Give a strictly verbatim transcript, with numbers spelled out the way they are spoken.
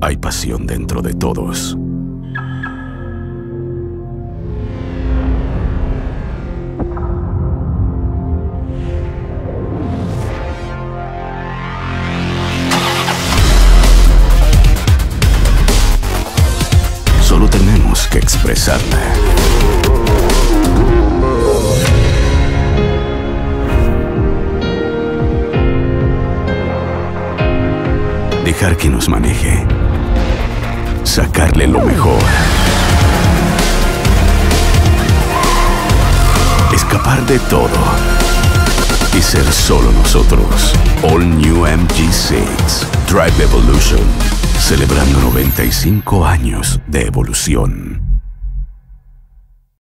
Hay pasión dentro de todos. Solo tenemos que expresarla. Dejar que nos maneje. Sacarle lo mejor. Escapar de todo. Y ser solo nosotros. All New M G seis. Drive Evolution. Celebrando noventa y cinco años de evolución.